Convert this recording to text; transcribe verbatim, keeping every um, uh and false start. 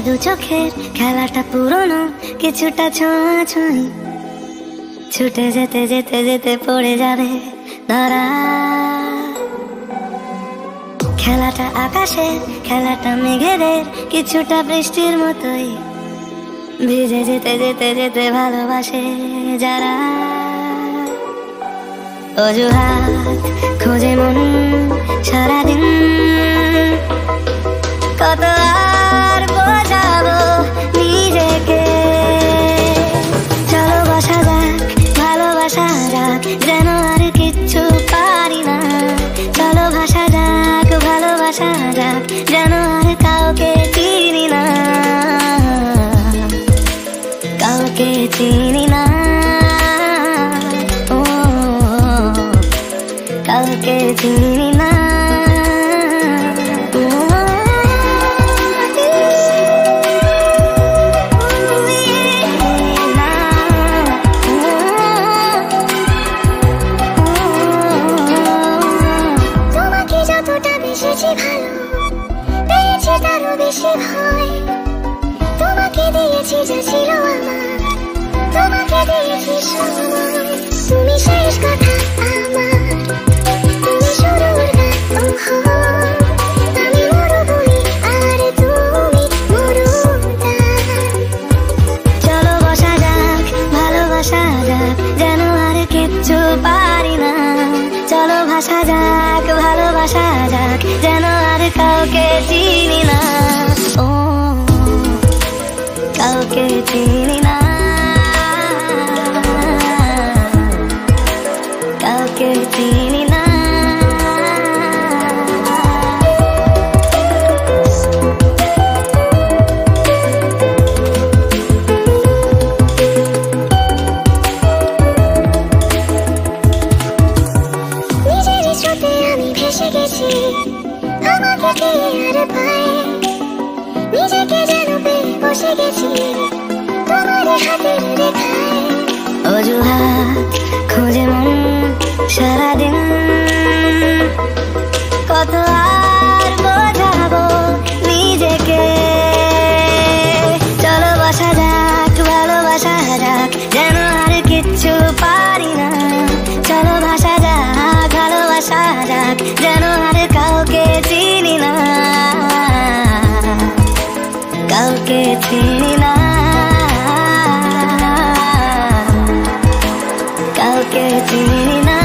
দু চোখের খেলাটা পুরনো, কিছুটা ছোঁয়াছুঁই, ছুটে যেতে যেতে যেতে পড়ে যাবে ধরা। খেলাটা আকাশের, খেলাটা মেঘেদের, কিছুটা বৃষ্টির মতোই, ভিজে যেতে যেতে যেতে ভালোবাসে যারা। অজুহাত খোঁজে মন সারাদিন, কত আর বোঝাবো নিজেকে। চলো বসা যাক, ভালোবাসা যাক, যেন আর কিচ্ছু পারি না। চলো ভাসা যাক, ভালোবাসা যাক, যেন আর কাউকে চিনি না, কাউকে চিনি না, ও কাউকে চিনি না। পেয়েছি তারও বেশি ভয়, তোমাকে দিয়েছি যা ছিল আমার, তোমাকে দিয়েছি সময়। তুমি শেষ কথা আমার, তুমি শুরুর গান, আমি মরুভূমি আর তুমি মরুদ্যান। চলো বসা যাক, ভালোবাসা যাক, যেন আর কিচ্ছু পারি না। চলো ভাসা যাক, ভালোবাসা যাক, যেন আর কাউকে চিনি না, ও কাউকে চিনি না, কাউকে চিনি না। নিজের স্রোতে আমি ভেসে গেছি, আমাকে কে আর পায়, নিজেকে যেন পেয়ে বসে গেছি তোমার হাতের রেখায়। অজুহাত খোঁজে মন সারাদিন, কত আর বোঝাবো নিজেকে। চলো বসা যাক, ভালোবাসা যাক, যেন আর কিচ্ছু পারি না। চলো ভাসা যাক, ভালোবাসা যাক, যেন আর কাউকে চিনি না, কাউকে চিনি না, কাউকে চিনি না।